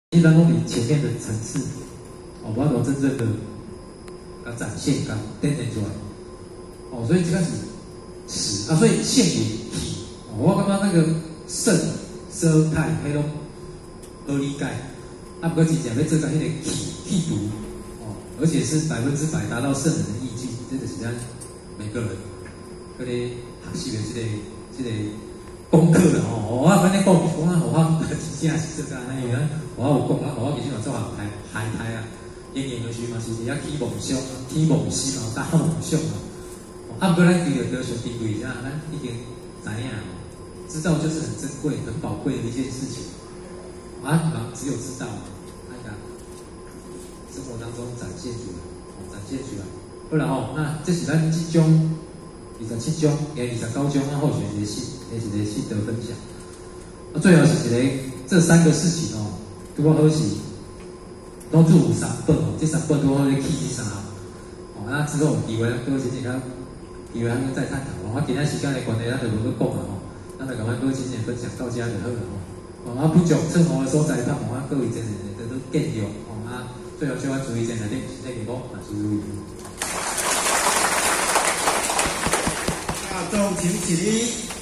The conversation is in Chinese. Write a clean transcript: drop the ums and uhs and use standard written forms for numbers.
一般讲你前面的层次，哦，我要真正的展现、展现出来，哦，所以这个是词啊，所以现言体，哦，我感觉那个圣、奢、泰，迄种好理解，啊，不过真正要做到迄个气读，哦，而且是100%达到圣人的意境，这个是咱每个人嗰啲学习的这个功课啦，哦，我反正讲啊，我真正是做安尼样，我有讲啊，我其实嘛做海苔啊，因而是嘛是一下起梦想啊，起梦想啊，打梦想啊，啊，不过咱其实得上地位啊，咱已经知影，知道就是很珍贵、很宝贵的一件事情，啊，只有知道，那个生活当中展现出来，展现出来，不然哦，那这是咱这种27种、29种啊，候选一个心得分享。啊，最后是一个这3个事情哦，拄好是拢做有3本哦，这3本拄好咧起这3哦，那之后机会各位先生机会咱再探讨。我今仔时间的关系，咱就无去讲啦吼，咱就甲咱各位先生分享到这就好了吼。啊，不讲称号的所在，盼望各位真正都见到哦。啊，最后叫我注意一下内容，啊，注意。 众请起立。